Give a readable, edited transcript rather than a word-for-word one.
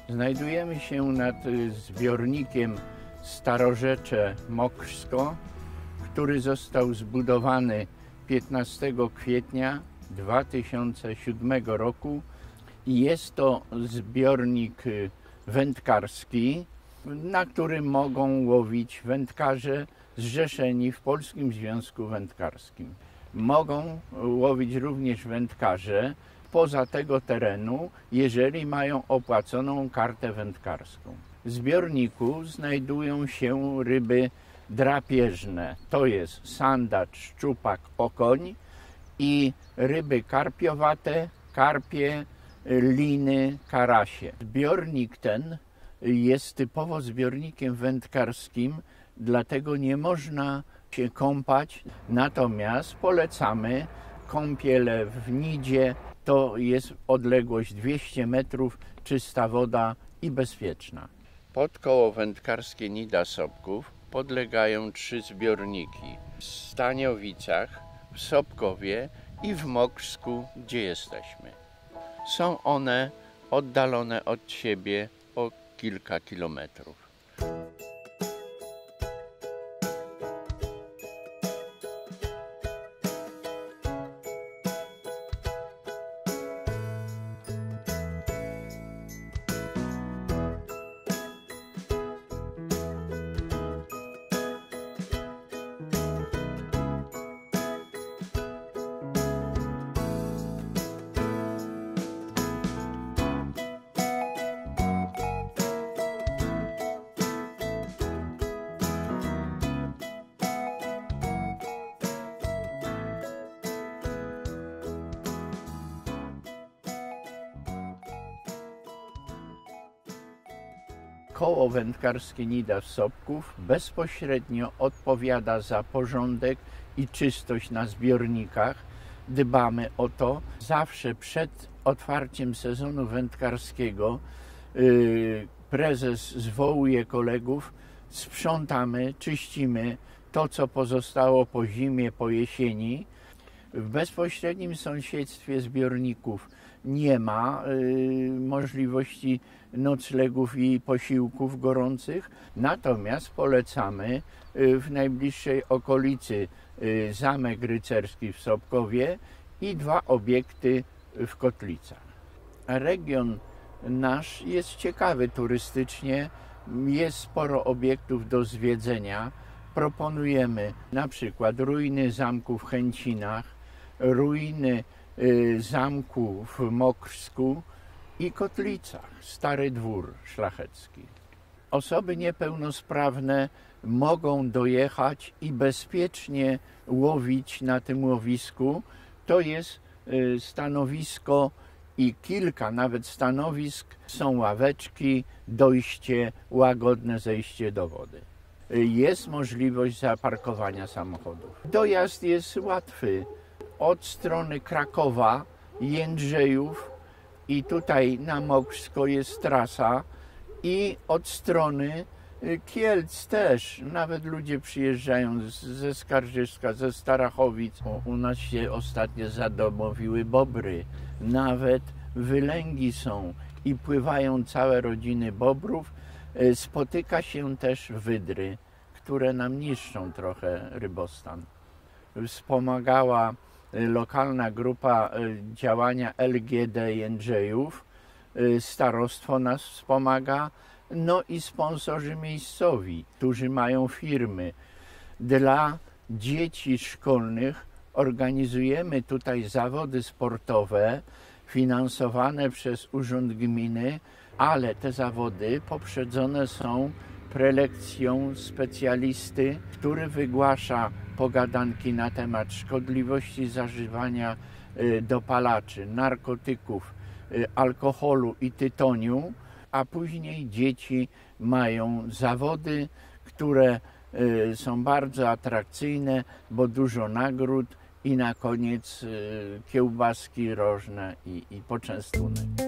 Znajdujemy się nad zbiornikiem Starorzecze Mokrsko, który został zbudowany 15 kwietnia 2007 roku. Jest to zbiornik wędkarski, na którym mogą łowić wędkarze zrzeszeni w Polskim Związku Wędkarskim. Mogą łowić również wędkarze poza tego terenu, jeżeli mają opłaconą kartę wędkarską. W zbiorniku znajdują się ryby drapieżne, to jest sandacz, szczupak, okoń i ryby karpiowate, karpie, liny, karasie. Zbiornik ten jest typowo zbiornikiem wędkarskim, dlatego nie można się kąpać, natomiast polecamy kąpiele w Nidzie. To jest odległość 200 metrów, czysta woda i bezpieczna. Pod koło wędkarskie Nida Sobków podlegają 3 zbiorniki: w Staniowicach, w Sobkowie i w Mokrsku, gdzie jesteśmy. Są one oddalone od siebie o kilka kilometrów. Koło wędkarskie Nida Sobków bezpośrednio odpowiada za porządek i czystość na zbiornikach. Dbamy o to. Zawsze przed otwarciem sezonu wędkarskiego prezes zwołuje kolegów, sprzątamy, czyścimy to, co pozostało po zimie, po jesieni. W bezpośrednim sąsiedztwie zbiorników nie ma możliwości noclegów i posiłków gorących, natomiast polecamy w najbliższej okolicy Zamek Rycerski w Sobkowie i 2 obiekty w Kotlicach. Region nasz jest ciekawy turystycznie, jest sporo obiektów do zwiedzenia. Proponujemy na przykład ruiny zamku w Chęcinach, ruiny zamku w Mokrsku i Kotlicach, Stary Dwór Szlachecki. Osoby niepełnosprawne mogą dojechać i bezpiecznie łowić na tym łowisku. To jest stanowisko i kilka nawet stanowisk, są ławeczki, dojście, łagodne zejście do wody. Jest możliwość zaparkowania samochodów. Dojazd jest łatwy. Od strony Krakowa, Jędrzejów i tutaj na Mokrsko jest trasa i od strony Kielc też. Nawet ludzie przyjeżdżają ze Skarżyska, ze Starachowic. U nas się ostatnio zadomowiły bobry. Nawet wylęgi są i pływają całe rodziny bobrów. Spotyka się też wydry, które nam niszczą trochę rybostan. Wspomagała lokalna grupa działania LGD Jędrzejów, starostwo nas wspomaga, no i sponsorzy miejscowi, którzy mają firmy. Dla dzieci szkolnych organizujemy tutaj zawody sportowe finansowane przez Urząd Gminy, ale te zawody poprzedzone są prelekcją specjalisty, który wygłasza pogadanki na temat szkodliwości zażywania dopalaczy, narkotyków, alkoholu i tytoniu, a później dzieci mają zawody, które są bardzo atrakcyjne, bo dużo nagród i na koniec kiełbaski rożne i poczęstunek.